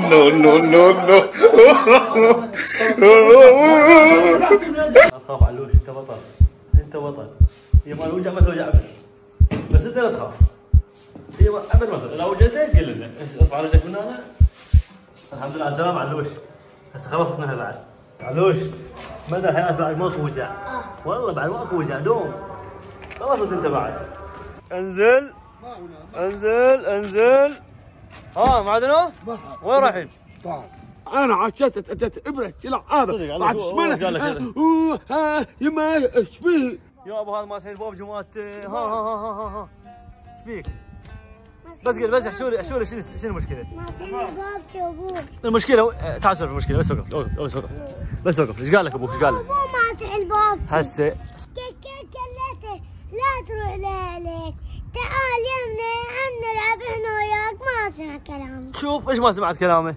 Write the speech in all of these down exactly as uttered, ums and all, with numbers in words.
no, no, no, no. لا تخاف علوش، انت بطل، انت بطل. هي ما الوجع ما توجع ابد، بس انت لا تخاف. هي ابد ما توجع، لو وجعتك قل لنا، ارفع رجلك من هنا. الحمد لله على السلامة علوش. هسه خلصت منها بعد. علوش مدى الحياة بعد ماكو وجع. والله بعد ماكو وجع دوم. خلصت انت بعد. انزل انزل انزل. ها معدنو؟ وين رايحين؟ انا عشت اتت ابره تلعب هذا بعد اسمه قال لك ها يما ايش فيه؟ يا ابو هذا ماسحين بوب جماعه. ها ها ها ها ها ايش بيك؟ بس قل بس احشوا لي احشوا لي شنو شنو المشكله؟ ماسحين الباب شوفوه. المشكله تعال سولف المشكله. بس وقف وقف وقف بس وقف. ايش قال لك ابوك؟ ايش قال لك؟ ابوه ماسح الباب. هسه كلته لا تروح لهلك، تعال يمنا نلعب احنا وياك. ما سمع كلامي. شوف ايش ما سمعت كلامه.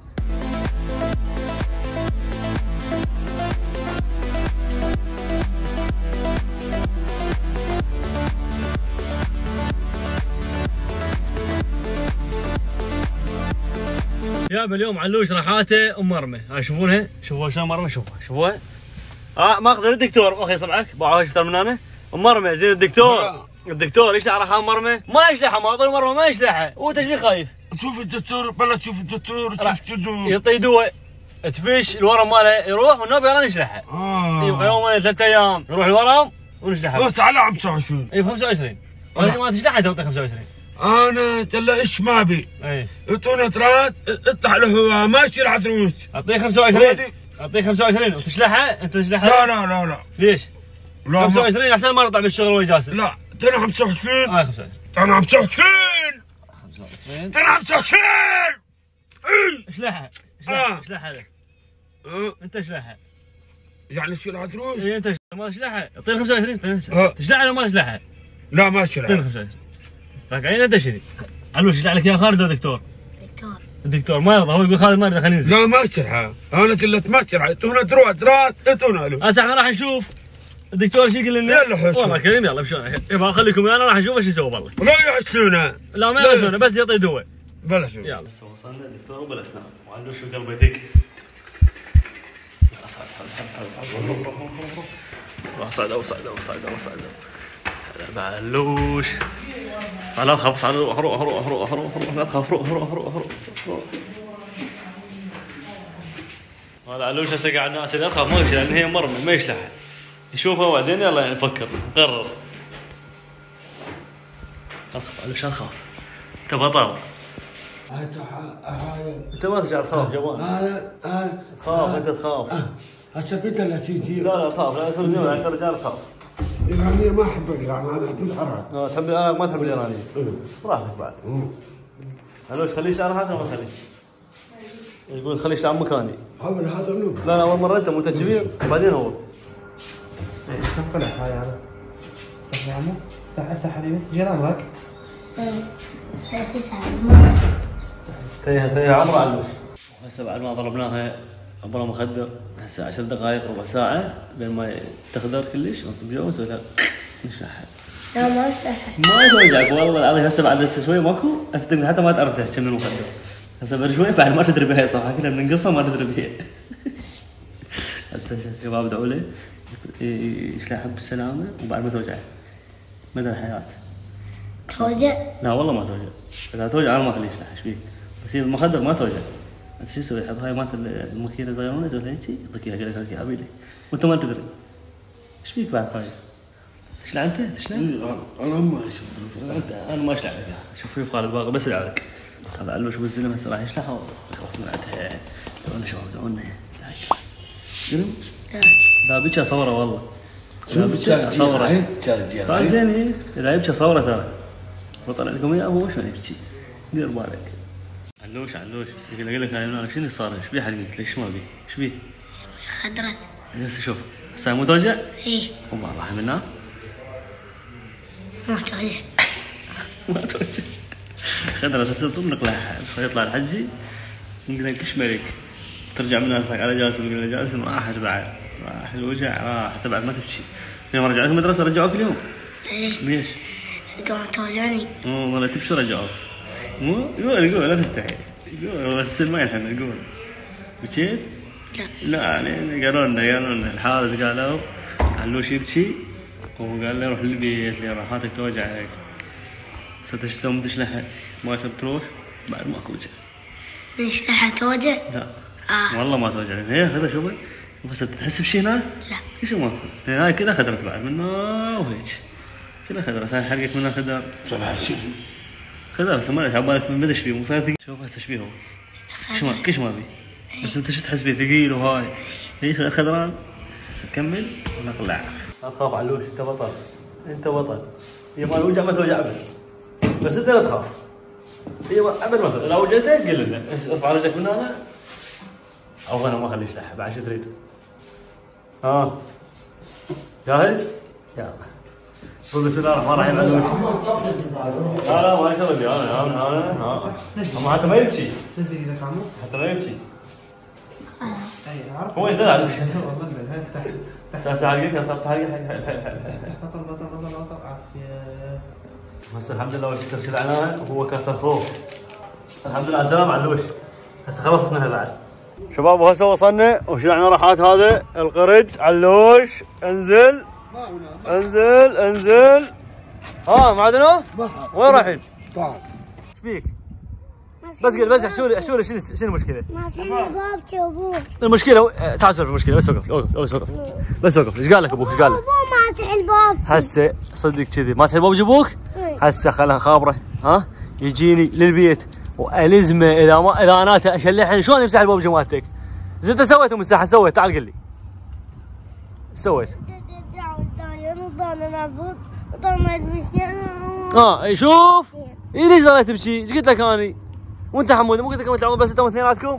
يابا اليوم علوش راحاته ام مرمى. هاي تشوفونها؟ شوفوها شلون مرمى. شوفوها شوفوها. اه ماخذ الدكتور اخي صبعك باعوها اشتر من هنا ام مرمى. زين الدكتور الدكتور يشلح راح مرمى؟ ما يشلحها، ما اعطوه مرمى ما يشلحها. هو تشبيه خايف. شوف الدكتور بلا تشوف الدكتور تشوف شنو يعطيه دواء تفش الورم ماله يروح والنوبه يلا نشلحها. اه يبقى يومين ثلاث ايام يروح الورم ونشلحها. بس على خمسة وعشرين. اي خمسة وعشرين. ما تشلحها تعطي خمسة وعشرين. انا تلا ايش ما ابي. اي يعطونا ترات اطلع له هواء ماشي راح تروس. اعطيه خمسة وعشرين. اعطيه خمسة وعشرين وتشلحها انت تشلحها. لا لا لا لا. ليش؟ لا خمسة وعشرين احسن ما نطلع بالشغل وهو جاسم. لا ترى خمسة وعشرين. هاي خمسة وعشرين. ترى خمسة وعشرين. خمسة وعشرين. ترى خمسة وعشرين. اي اشلحها آه. اشلحها له. اه انت اشلحها. يعني شو راح تروس؟ اي انت ما تشلحها. اعطيني خمسة وعشرين. آه. تشلحها ولا ما تشلحها؟ لا ما شرع. اعطيني خمسة وعشرين. راجعين انت شنو؟ علوش يشلح لك يا خالد ولا دكتور؟ دكتور. الدكتور ما يرضى، هو يقول خالد ما يرضى خلينا ننزل. لا ما شرع. انا قلت ما شرع. يعطونا تروح ترات يعطونا له. هسه احنا راح نشوف الدكتور شو يقول لنا. يلا حسن. والله كريم يلا بشون يبا خليكم انا راح نشوف ايش يسوي والله. لا يحسونه. لا ما يحسونه بس يعطي دواء. بلا شو. يلا وصلنا الدكتور وبالاسنان وعلوش شو قلبه يدق. اصعد اصعد اصعد اصعد روح صعدوا صعدوا صعدوا صعدوا. هذا علوش صعد لا تخاف. صعد روح روح روح روح روح روح لا تخاف. روح روح روح روح روح. هذا علوش هسه قاعد ناس لا تخاف ما يمشي لان هي مرمى ما يشلحها. يشوفها وبعدين يلا نفكر نقرر. اخاف علوش اخاف. انت بطل. انت ما ترجع تخاف جوان. هذا هذا تخاف انت تخاف. هسه بدل لا في زين. لا لا تخاف لا يصير زين انت رجال تخاف. الايرانيه ما احب الايران انا احب العراق. اه تحب انا ما تحب الايرانيه. براحتك بعد. علوش خليه شعر حتى ما خليه. يقول خليه شعر مكاني. عمل هذا منو؟ لا لا اول مره انت مو انت كبير بعدين هو. كم طلع هاي هذا؟ افتح يا عمو افتح افتح حبيبي ايش عمرك؟ تسعة. تيها تيها عمر علوش. هسه بعد ما ضربناها ابو مخدر هسه عشر دقائق ربع ساعه بين ما تخدر كلش نطب جو ونسوي لها نشلحها. لا ما نشلحها. ما توجعك والله العظيم. هسه بعد هسه شوي ماكو هسه حتى ما تعرف تحكي من المخدر. هسه بعد شوي بعد ما تدري بها صح كلها من قصه ما تدري بها. هسه الشباب دعوا لي يشلحها بالسلامه وبعد ما توجعه مدى الحياه. توجع؟ لا والله ما توجع. اذا توجع انا ما اخليه يشلح. ايش بيك؟ بس المخدر ما توجع. بس شو يسوي؟ يحط هاي مالت الماكينه صغيرونه يسوي هيك يعطيك اياها يقول لك ابي لك وانت ما تدري. ايش بيك بعد خايف؟ تشلع انت؟ تشلع؟ انا ما اشوف. انت انا ما اشلع لك. شوف في خالد باقي بس العرق. هذا علوش بالزلم هسه راح يشلحها وخلاص من عندها. دعونا شباب دعونا. شنو؟ لا بيك اصوره والله. لا بيك اصوره. صار زين هي. اذا يبكي اصوره ترى. بطلع لكم اياه هو شلون يبكي. دير بالك. علوش علوش يقول لك انا شنو صار؟ ايش بيه حقك؟ ليش ما بيه؟ ايش بيه؟ خدرت. هسه شوف هسه مو توجع؟ ايه. والله راح منها؟ ما توجع. ما توجع. خدرت هسه طبنق لها بس يطلع الحجي نقول لك ايش مالك؟ ترجع من نفسك على جاسم يقول له جاسم راحت بعد راح الوجع راح حتى بعد ما تبكي. يوم رجعت المدرسه رجعوك اليوم؟ ايه. ليش؟ قامت توجعني. اوه والله تبكي رجعوك. مو قول قول لا تستحي قول بس ما يلحن قول بكيت؟ لا لا يعني قالوا لنا قالوا لنا الحارس قالوا علوش يبكي وقال له روح للبيت لي راحاتك توجعك. صرت ايش تسوي تشلحه ما تبي تروح بعد ماكو وجع. ليش لحى توجع؟ لا آه. والله ما توجع هي خذها شوفي بس تحس بشيء هناك؟ لا كل شيء ماكو هاي كلها خدرت بعد منه وهيك كلها خدرت هاي حرقت منها خدر خدر بس ما عبالك من بدش فيه مو صاير ثقيل. شوف هسه ايش بيه هو كش ما كش ما بي بس انت شو تحس بيه ثقيل وهاي هي خضران. هسه نكمل ونقلع. لا تخاف علوش انت بطل انت بطل. هي ما الوجع ما توجع ابد بس انت لا تخاف. هي ابد ما توجع لو وجعتك قل لنا ارفع رجلك من هنا او انا ما اخلي يشلح بعد شو تريد؟ ها جاهز؟ يلا قول بسم الله الرحمن الرحيم علوش. لا لا ما يشرب لي انا انا انا ها اما حتى ما يبكي نزل ايدك عمو حتى ما يبكي. اي عارف هو يدل علوش والله هاي تحت تعال تعال حق تعال حق بطل بطل بطل بطل عافيه. هسه الحمد لله والشكر شلعناها وهو كثر خوف. الحمد لله على السلامة علوش. هسه خلصتنا بعد. شباب وهسه وصلنا وشلعنا راحات هذا القرج علوش. انزل انزل انزل. ها معدنه؟ وين رايحين؟ تعال ايش بيك؟ بس قل بس احشوا لي احشوا لي شنو شنو المشكلة؟ ما سمع بابتي وابوك. المشكلة تعال سولف المشكلة بس وقف وقف بس وقف بس وقف. ايش قال لك ابوك؟ ايش قال لك؟ ابوه ماسح الباب. هسه صدق كذي ماسح الباب ابوك؟ هسه خلها خابره ها يجيني للبيت والزمه اذا ما اذا انا اشلحن شلون يمسح الباب جمالتك؟ زين انت سويت مساحه سويت تعال قل لي. سويت؟ اه شوف اي ليش ظليت تبكي؟ ايش قلت لك اني؟ وانت حمود مو قلت لكم تلعبون بس انتم اثنيناتكم؟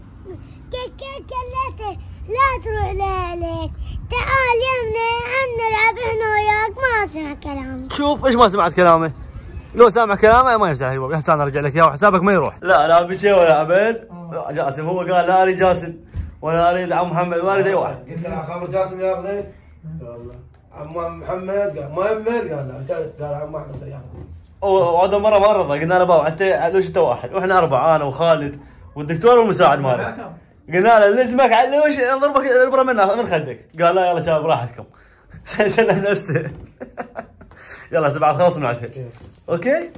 كلته لا تروح لهلك تعال يمنا نلعب احنا وياك. ما سمع كلامي. شوف ايش ما سمعت كلامه؟ لو سامع كلامه ما يمسح الباب. هسه انا ارجع لك اياه وحسابك ما يروح. لا لا بكي ولا ابد. جاسم هو قال لا اريد جاسم ولا اريد عم محمد ولا اريد اي واحد. قلت له خبر جاسم ياخذه قال عم محمد قال ما يمل قال لا قال عم محمد ياخذه. وهذا مره ما رضى قلنا له بابا انت علوش انت واحد واحنا اربعه انا وخالد والدكتور والمساعد ماله. قلنا له لزمك علوش ضربك الابره من من خدك. قال لا يلا شباب براحتكم. سلم نفسه. يلا هسه بعد خلص من عندها. اوكي؟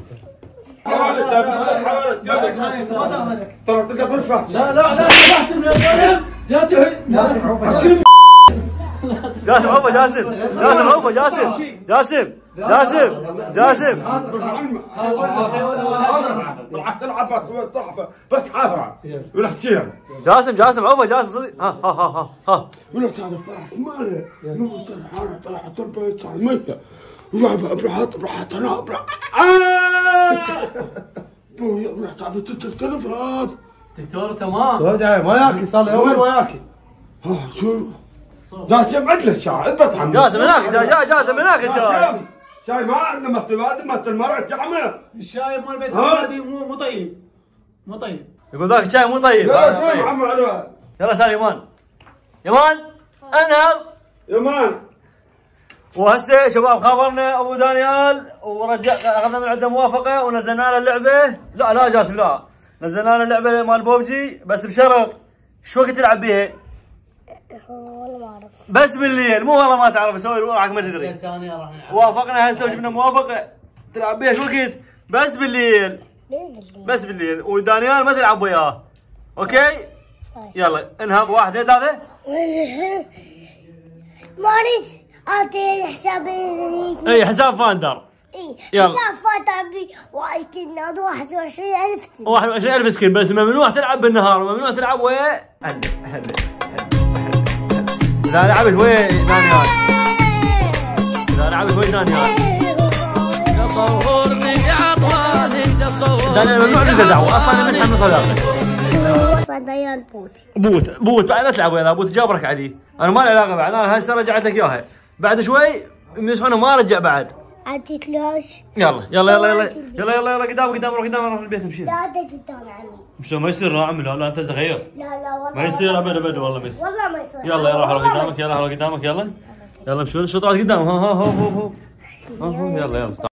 ترى تلقى برفع. لا لا لا جاسم جاسم جاسم عوفه جاسم جاسم عوفه جاسم جاسم جاسم جاسم راح تلعب صاحبه بس حافره ولا تشيل. جاسم جاسم عوفه جاسم صدق. ها ها ها ها ولا تعرف فرح ماله نو طلع طلع طلع طلع ميته ولعب ابراحات ابراحات انا ابراحات بو يا ابراحات تعرف تختلف هذا دكتور تمام. وجعي وياكي صار له يومين وياكي. ها شو جاسم عندنا شاي بس عم جاسم هناك جا جاسم هناك شاي شاي ما عندنا مثل هذا مثل المرأة تعمل الشاي مال بيت هذه مو مو طيب مو طيب. يقول ذاك الشاي مو طيب. يلا سال يمان يمان انهض يمان. وهسه شباب خبرنا ابو دانيال ورجع اخذنا من عنده موافقه ونزلنا له اللعبه. لا لا جاسم لا نزلنا له اللعبه مال بوبجي بس بشرط شو وقت تلعب بيها؟ والله ما اعرف. بس بالليل مو والله ما تعرف اسوي روحك ما تدري. وافقنا هسه وجبنا موافقه تلعب بيها شو وقت؟ بس بالليل. بس بالليل ودانيال ما تلعب وياه. اوكي؟ يلا انهض واحد اثنين ثلاثه. ما اريد اعطيني حسابي. اي حساب فاندر. اي يلا. حساب فاندر وايد النهار واحد وعشرين ألف سكين. واحد وعشرين ألف سكين بس ممنوع تلعب بالنهار وممنوع تلعب ويا هلا هلا اذا لعبت ويا دانيال. اذا لعبت ويا دانيال. تصورني يا طوالي تصورني. دانيال ممنوع نزل دعوه اصلا مسح من صداقه. اصلا دانيال بوت. بوت بوت بعد لا تلعب وياه بوت جابرك عليه. انا ما لي علاقه بعد انا هسه رجعت لك اياها. بعد شوي يمسحونه ما رجع بعد. عديت لهاش. يلا يلا يلا يلا يلا يلا يلا قدام قدام روح قدام روح البيت نمشي. لا عديت قدام عني. مش ما يصير ناعم لا لا انت صغير. لا لا والله ما يصير ابد ابد والله ما يصير. والله ما يصير. يلا يلا روح قدامك يلا روح قدامك يلا. يلا مشوا شو طلعت قدام ها ها ها ها ها يلا يلا.